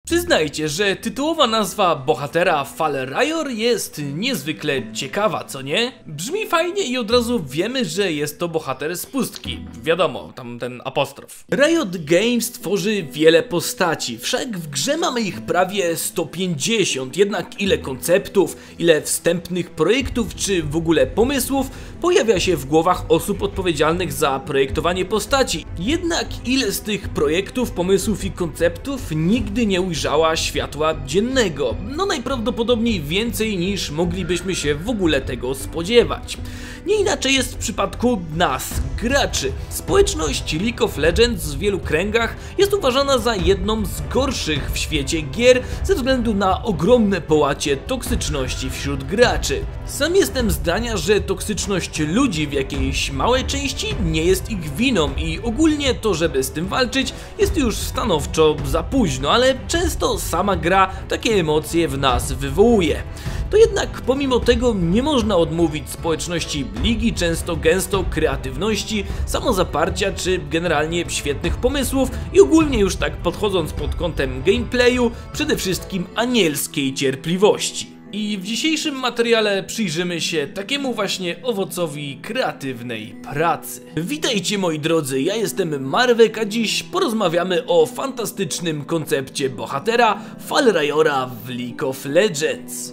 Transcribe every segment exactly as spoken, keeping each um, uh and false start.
Przyznajcie, że tytułowa nazwa bohatera Falrajor jest niezwykle ciekawa, co nie? Brzmi fajnie i od razu wiemy, że jest to bohater z pustki. Wiadomo, tam ten apostrof. Riot Games tworzy wiele postaci, wszak w grze mamy ich prawie sto pięćdziesiąt, jednak ile konceptów, ile wstępnych projektów czy w ogóle pomysłów pojawia się w głowach osób odpowiedzialnych za projektowanie postaci. Jednak ile z tych projektów, pomysłów i konceptów nigdy nie ujrzała światła dziennego? No najprawdopodobniej więcej niż moglibyśmy się w ogóle tego spodziewać. Nie inaczej jest w przypadku nas, graczy. Społeczność League of Legends w wielu kręgach jest uważana za jedną z gorszych w świecie gier ze względu na ogromne połacie toksyczności wśród graczy. Sam jestem zdania, że toksyczność ludzi w jakiejś małej części nie jest ich winą i ogólnie to, żeby z tym walczyć, jest już stanowczo za późno, ale często sama gra takie emocje w nas wywołuje. To jednak pomimo tego nie można odmówić społeczności ligi często gęsto kreatywności, samozaparcia czy generalnie świetnych pomysłów i ogólnie już tak podchodząc pod kątem gameplayu, przede wszystkim anielskiej cierpliwości. I w dzisiejszym materiale przyjrzymy się takiemu właśnie owocowi kreatywnej pracy. Witajcie moi drodzy, ja jestem Marwek, a dziś porozmawiamy o fantastycznym koncepcie bohatera Falrajora w League of Legends.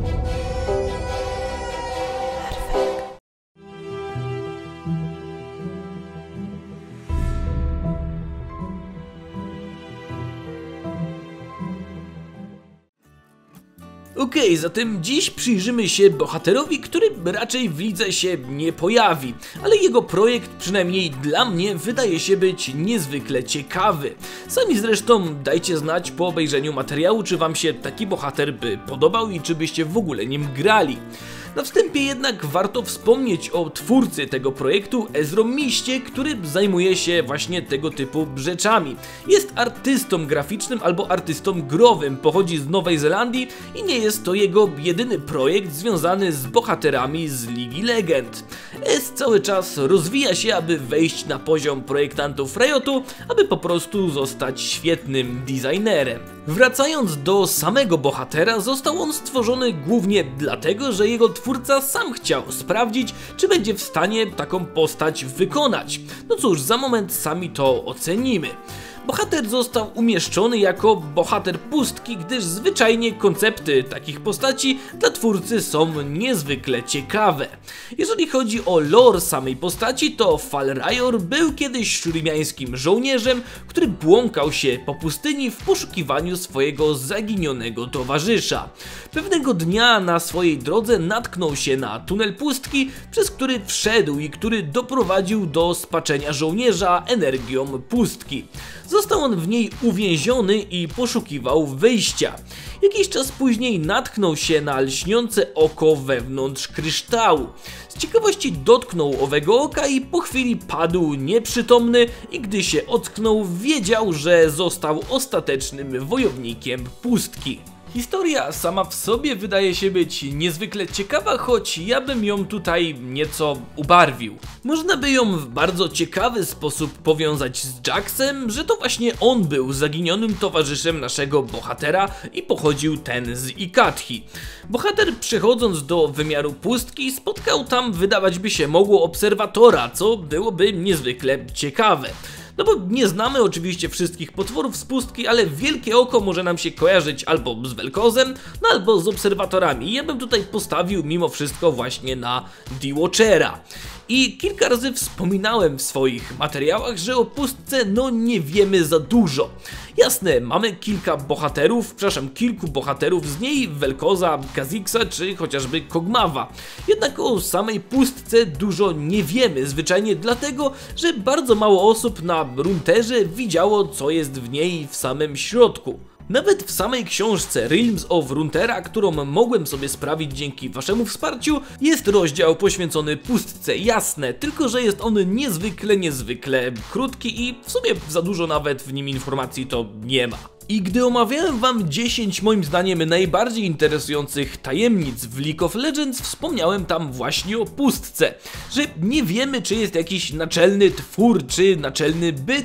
Okej, okay, zatem dziś przyjrzymy się bohaterowi, który raczej w lidze się nie pojawi, ale jego projekt przynajmniej dla mnie wydaje się być niezwykle ciekawy. Sami zresztą dajcie znać po obejrzeniu materiału, czy wam się taki bohater by podobał i czy byście w ogóle nim grali. Na wstępie jednak warto wspomnieć o twórcy tego projektu, Ezromiście, który zajmuje się właśnie tego typu rzeczami. Jest artystą graficznym albo artystą growym, pochodzi z Nowej Zelandii i nie jest to jego jedyny projekt związany z bohaterami z Ligi Legend. Ez cały czas rozwija się, aby wejść na poziom projektantów Riotu, aby po prostu zostać świetnym designerem. Wracając do samego bohatera, został on stworzony głównie dlatego, że jego twórca sam chciał sprawdzić, czy będzie w stanie taką postać wykonać. No cóż, za moment sami to ocenimy. Bohater został umieszczony jako bohater pustki, gdyż zwyczajnie koncepty takich postaci dla twórcy są niezwykle ciekawe. Jeżeli chodzi o lore samej postaci, to Falrajor był kiedyś szurimiańskim żołnierzem, który błąkał się po pustyni w poszukiwaniu swojego zaginionego towarzysza. Pewnego dnia na swojej drodze natknął się na tunel pustki, przez który wszedł i który doprowadził do spaczenia żołnierza energią pustki. Został on w niej uwięziony i poszukiwał wyjścia. Jakiś czas później natknął się na lśniące oko wewnątrz kryształu. Z ciekawości dotknął owego oka i po chwili padł nieprzytomny i gdy się ocknął, wiedział, że został ostatecznym wojownikiem pustki. Historia sama w sobie wydaje się być niezwykle ciekawa, choć ja bym ją tutaj nieco ubarwił. Można by ją w bardzo ciekawy sposób powiązać z Jaxem, że to właśnie on był zaginionym towarzyszem naszego bohatera i pochodził ten z Ikathi. Bohater, przechodząc do wymiaru pustki, spotkał tam, wydawać by się mogło, obserwatora, co byłoby niezwykle ciekawe. No bo nie znamy oczywiście wszystkich potworów z pustki, ale wielkie oko może nam się kojarzyć albo z Vel'Kozem, no albo z obserwatorami. Ja bym tutaj postawił mimo wszystko właśnie na The Watchera. I kilka razy wspominałem w swoich materiałach, że o pustce no nie wiemy za dużo. Jasne, mamy kilka bohaterów, przepraszam, kilku bohaterów z niej, Vel'Koza, Kha'Zix'a czy chociażby Kog'Mawa. Jednak o samej pustce dużo nie wiemy, zwyczajnie dlatego, że bardzo mało osób na Runeterze widziało, co jest w niej w samym środku. Nawet w samej książce Realms of Runeterra, którą mogłem sobie sprawić dzięki waszemu wsparciu, jest rozdział poświęcony pustce, jasne, tylko że jest on niezwykle, niezwykle krótki i w sumie za dużo nawet w nim informacji to nie ma. I gdy omawiałem wam dziesięć moim zdaniem najbardziej interesujących tajemnic w League of Legends, wspomniałem tam właśnie o pustce, że nie wiemy, czy jest jakiś naczelny twór czy naczelny byt,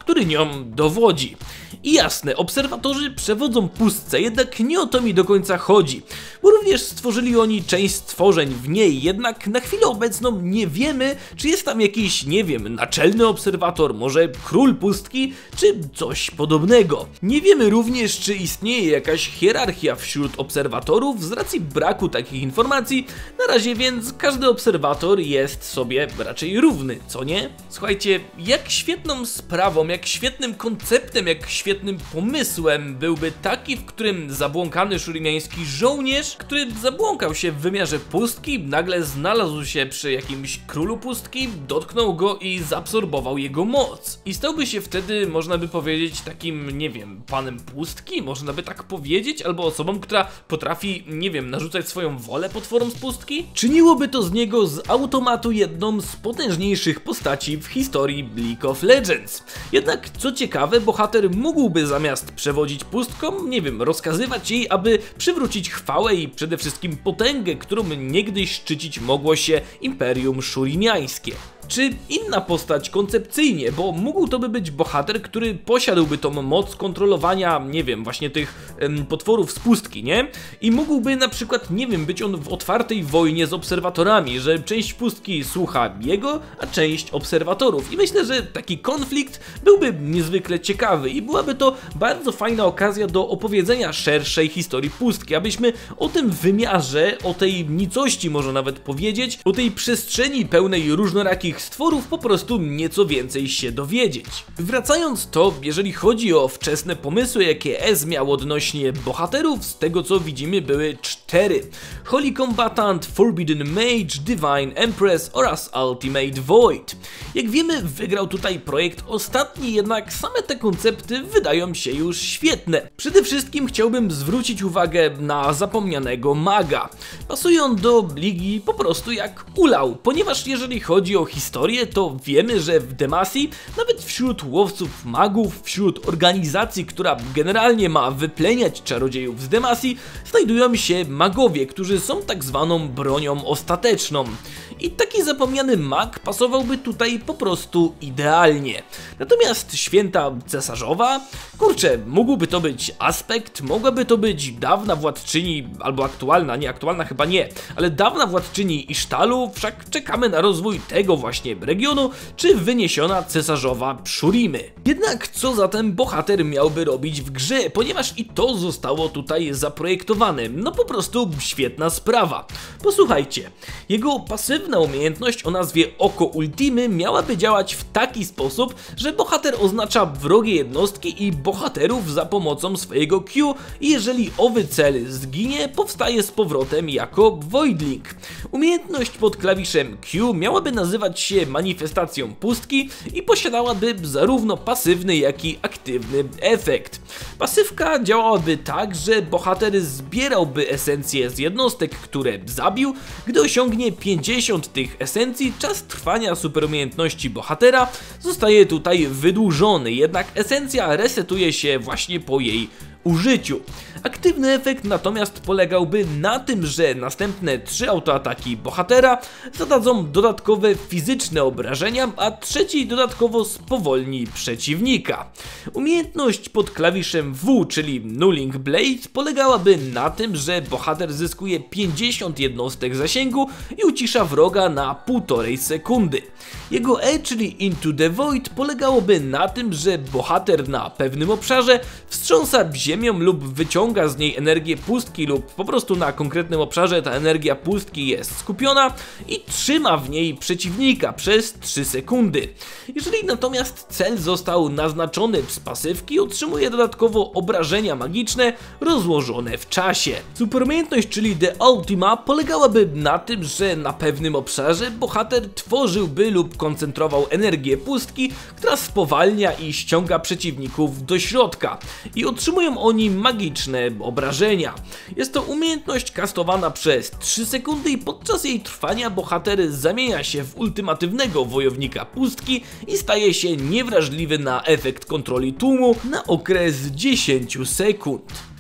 który nią dowodzi. I jasne, obserwatorzy przewodzą pustce, jednak nie o to mi do końca chodzi, bo również stworzyli oni część stworzeń w niej, jednak na chwilę obecną nie wiemy, czy jest tam jakiś, nie wiem, naczelny obserwator, może król pustki, czy coś podobnego. Nie wiemy również, czy istnieje jakaś hierarchia wśród obserwatorów z racji braku takich informacji, na razie więc każdy obserwator jest sobie raczej równy, co nie? Słuchajcie, jak świetną sprawą, jak świetnym konceptem, jak świetnym pomysłem byłby taki, w którym zabłąkany szurimiański żołnierz, który zabłąkał się w wymiarze pustki, nagle znalazł się przy jakimś królu pustki, dotknął go i zaabsorbował jego moc. I stałby się wtedy, można by powiedzieć, takim, nie wiem, panem pustki, można by tak powiedzieć, albo osobą, która potrafi, nie wiem, narzucać swoją wolę potworom z pustki? Czyniłoby to z niego z automatu jedną z potężniejszych postaci w historii League of Legends. Jednak, co ciekawe, bohater mógłby zamiast przewodzić pustką, nie wiem, rozkazywać jej, aby przywrócić chwałę i przede wszystkim potęgę, którą niegdyś szczycić mogło się Imperium Szurimiańskie. Czy inna postać koncepcyjnie, bo mógł to by być bohater, który posiadłby tą moc kontrolowania, nie wiem, właśnie tych em, potworów z pustki, nie? I mógłby na przykład, nie wiem, być on w otwartej wojnie z obserwatorami, że część pustki słucha jego, a część obserwatorów. I myślę, że taki konflikt byłby niezwykle ciekawy i byłaby to bardzo fajna okazja do opowiedzenia szerszej historii pustki, abyśmy o tym wymiarze, o tej nicości można nawet powiedzieć, o tej przestrzeni pełnej różnorakich stworów po prostu nieco więcej się dowiedzieć. Wracając to, jeżeli chodzi o wczesne pomysły, jakie Ez miał odnośnie bohaterów, z tego co widzimy były cztery. Holy Combatant, Forbidden Mage, Divine Empress oraz Ultimate Void. Jak wiemy, wygrał tutaj projekt ostatni, jednak same te koncepty wydają się już świetne. Przede wszystkim chciałbym zwrócić uwagę na zapomnianego maga. Pasuje on do ligi po prostu jak ulał, ponieważ jeżeli chodzi o historię, historię, to wiemy, że w Demacji, nawet wśród łowców magów, wśród organizacji, która generalnie ma wypleniać czarodziejów z Demacji, znajdują się magowie, którzy są tak zwaną bronią ostateczną. I taki zapomniany mag pasowałby tutaj po prostu idealnie. Natomiast święta cesarzowa? Kurczę, mógłby to być aspekt, mogłaby to być dawna władczyni, albo aktualna, nie aktualna chyba nie, ale dawna władczyni Isztalu, wszak czekamy na rozwój tego właśnie regionu, czy wyniesiona cesarzowa Shurimy. Jednak co zatem bohater miałby robić w grze, ponieważ i to zostało tutaj zaprojektowane, no po prostu świetna sprawa. Posłuchajcie, jego pasywna umiejętność o nazwie Oko Ultimy miałaby działać w taki sposób, że bohater oznacza wrogie jednostki i bohaterów za pomocą swojego Q i jeżeli owy cel zginie, powstaje z powrotem jako Voidling. Umiejętność pod klawiszem Q miałaby nazywać się manifestacją pustki i posiadałaby zarówno pasywny, jak i aktywny efekt. Pasywka działałaby tak, że bohater zbierałby esencje z jednostek, które zabił. Gdy osiągnie pięćdziesiąt tych esencji, czas trwania superumiejętności bohatera zostaje tutaj wydłużony, jednak esencja resetuje się właśnie po jej użyciu. Aktywny efekt natomiast polegałby na tym, że następne trzy autoataki bohatera zadadzą dodatkowe fizyczne obrażenia, a trzeci dodatkowo spowolni przeciwnika. Umiejętność pod klawiszem W, czyli Nulling Blade, polegałaby na tym, że bohater zyskuje pięćdziesiąt jednostek zasięgu i ucisza wroga na półtorej sekundy. Jego E, czyli Into the Void, polegałoby na tym, że bohater na pewnym obszarze wstrząsa ziemią lub wyciąga z niej energię pustki lub po prostu na konkretnym obszarze ta energia pustki jest skupiona i trzyma w niej przeciwnika przez trzy sekundy. Jeżeli natomiast cel został naznaczony z pasywki, otrzymuje dodatkowo obrażenia magiczne rozłożone w czasie. Superumiejętność, czyli The Ultima, polegałaby na tym, że na pewnym obszarze bohater tworzyłby lub koncentrował energię pustki, która spowalnia i ściąga przeciwników do środka i otrzymują oni magiczne obrażenia. Jest to umiejętność kastowana przez trzy sekundy i podczas jej trwania bohater zamienia się w ultimatywnego wojownika pustki i staje się niewrażliwy na efekt kontroli tłumu na okres dziesięć sekund.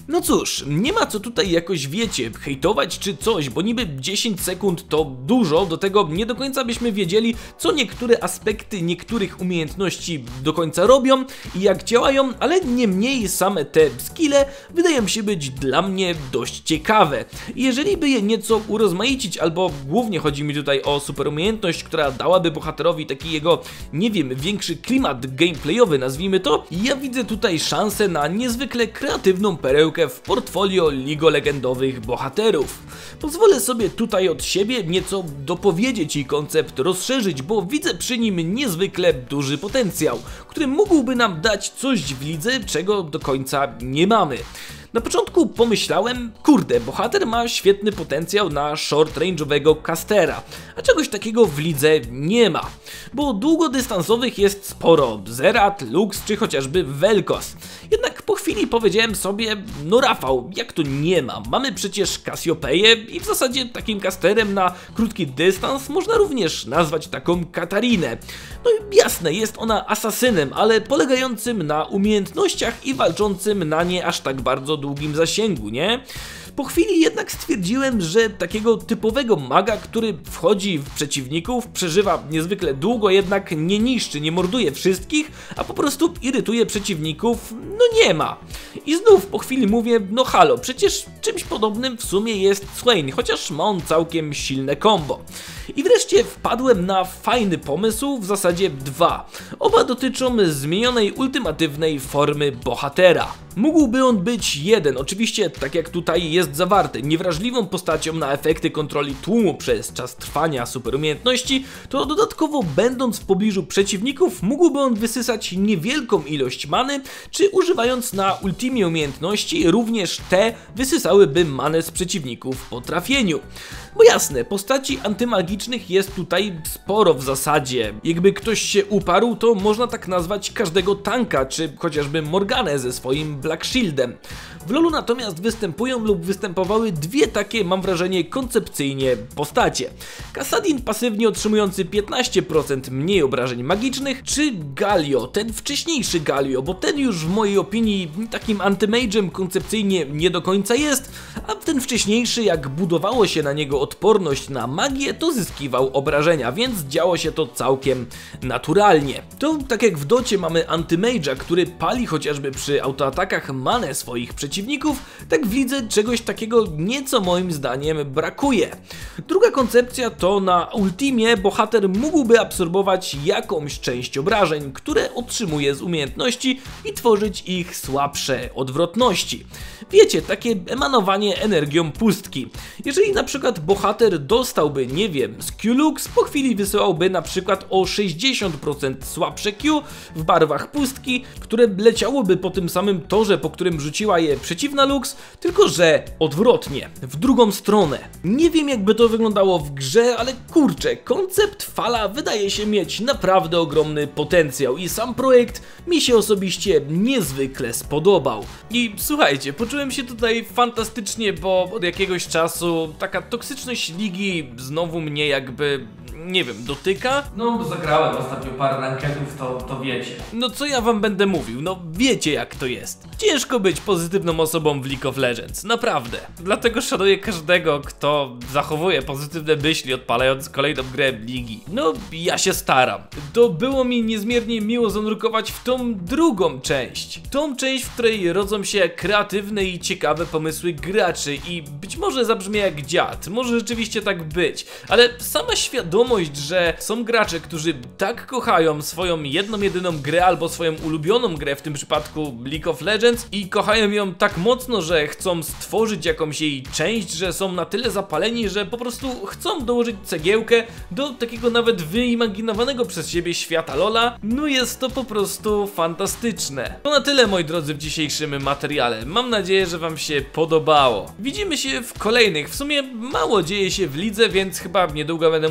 No cóż, nie ma co tutaj jakoś, wiecie, hejtować czy coś, bo niby dziesięć sekund to dużo, do tego nie do końca byśmy wiedzieli, co niektóre aspekty niektórych umiejętności do końca robią i jak działają, ale niemniej same te skille wydają się być dla mnie dość ciekawe. Jeżeli by je nieco urozmaicić, albo głównie chodzi mi tutaj o super umiejętność, która dałaby bohaterowi taki jego, nie wiem, większy klimat gameplayowy, nazwijmy to, ja widzę tutaj szansę na niezwykle kreatywną perełkę w portfolio League-legendowych bohaterów. Pozwolę sobie tutaj od siebie nieco dopowiedzieć i koncept rozszerzyć, bo widzę przy nim niezwykle duży potencjał, który mógłby nam dać coś w lidze, czego do końca nie mamy. Na początku pomyślałem, kurde, bohater ma świetny potencjał na short range'owego castera, a czegoś takiego w lidze nie ma, bo długodystansowych jest sporo, Zerat, Lux czy chociażby Vel'Koz. Jednak po chwili powiedziałem sobie, no Rafał, jak to nie ma, mamy przecież Cassiopeię i w zasadzie takim casterem na krótki dystans można również nazwać taką Katarinę. No i jasne, jest ona asasynem, ale polegającym na umiejętnościach i walczącym na nie aż tak bardzo długim zasięgu, nie? Po chwili jednak stwierdziłem, że takiego typowego maga, który wchodzi w przeciwników, przeżywa niezwykle długo, jednak nie niszczy, nie morduje wszystkich, a po prostu irytuje przeciwników, no nie ma. I znów po chwili mówię, no halo, przecież czymś podobnym w sumie jest Swain, chociaż ma on całkiem silne combo. I wreszcie wpadłem na fajny pomysł, w zasadzie dwa. Oba dotyczą zmienionej ultimatywnej formy bohatera. Mógłby on być jeden, oczywiście tak jak tutaj jest zawarty, niewrażliwą postacią na efekty kontroli tłumu przez czas trwania superumiejętności, to dodatkowo będąc w pobliżu przeciwników mógłby on wysysać niewielką ilość many, czy używając na ultimie umiejętności również te wysysałyby manę z przeciwników po trafieniu. Bo jasne, postaci antymagicznych jest tutaj sporo w zasadzie. Jakby ktoś się uparł, to można tak nazwać każdego tanka, czy chociażby Morganę ze swoim Black Shieldem. W lolu natomiast występują lub występowały dwie takie, mam wrażenie, koncepcyjnie postacie. Kassadin pasywnie otrzymujący piętnaście procent mniej obrażeń magicznych, czy Galio, ten wcześniejszy Galio, bo ten już w mojej opinii takim antymage'em koncepcyjnie nie do końca jest, a ten wcześniejszy, jak budowało się na niego odporność na magię, to zyskiwał obrażenia, więc działo się to całkiem naturalnie. To tak jak w docie mamy antymage'a, który pali chociażby przy autoatakach manę swoich przeciwników, tak w lidze czegoś takiego nieco moim zdaniem brakuje. Druga koncepcja to na ultimie bohater mógłby absorbować jakąś część obrażeń, które otrzymuje z umiejętności i tworzyć ich słabsze odwrotności. Wiecie, takie emanowanie energią pustki. Jeżeli na przykład bohater dostałby, nie wiem, z Q-Lux, po chwili wysyłałby na przykład o sześćdziesiąt procent słabsze Q w barwach pustki, które leciałoby po tym samym torze, po którym rzuciła je przeciwna Lux, tylko że odwrotnie, w drugą stronę. Nie wiem jakby to wyglądało w grze, ale kurczę, koncept Fala wydaje się mieć naprawdę ogromny potencjał i sam projekt mi się osobiście niezwykle spodobał. I słuchajcie, poczułem się tutaj fantastycznie, bo od jakiegoś czasu taka toksyczność ligi znowu mnie jakby, nie wiem, dotyka. No bo zagrałem ostatnio parę rankingów, to, to wiecie. No co ja wam będę mówił, no wiecie jak to jest. Ciężko być pozytywną osobą w League of Legends, naprawdę. Dlatego szanuję każdego, kto zachowuje pozytywne myśli odpalając kolejną grę ligi. No ja się staram. To było mi niezmiernie miło zanurkować w tą drugą część. Tą część, w której rodzą się kreatywne i ciekawe pomysły graczy i być może zabrzmie jak dziad, może rzeczywiście tak być, ale sama świadomość, że są gracze, którzy tak kochają swoją jedną jedyną grę albo swoją ulubioną grę, w tym przypadku League of Legends, i kochają ją tak mocno, że chcą stworzyć jakąś jej część, że są na tyle zapaleni, że po prostu chcą dołożyć cegiełkę do takiego nawet wyimaginowanego przez siebie świata LoLa, no jest to po prostu fantastyczne. To na tyle, moi drodzy, w dzisiejszym materiale. Mam nadzieję, że wam się podobało. Widzimy się w kolejnych. W sumie mało dzieje się w lidze, więc chyba niedługo będę musiał wrzucić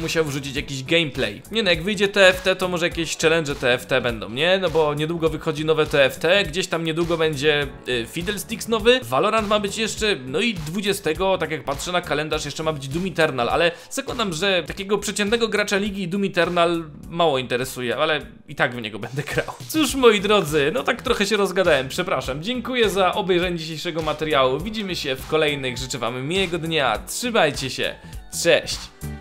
wrzucić jakiś gameplay. Nie no, jak wyjdzie T F T, to może jakieś challenge T F T będą, nie? No bo niedługo wychodzi nowe T F T, gdzieś tam niedługo będzie y, Fiddlesticks nowy, Valorant ma być jeszcze, no i dwudziestego, tak jak patrzę na kalendarz, jeszcze ma być Doom Eternal, ale zakładam, że takiego przeciętnego gracza ligi Doom Eternal mało interesuje, ale i tak w niego będę grał. Cóż, moi drodzy, no tak trochę się rozgadałem, przepraszam. Dziękuję za obejrzenie dzisiejszego materiału. Widzimy się w kolejnych. Życzę wam miłego dnia. Trzymajcie się. Cześć.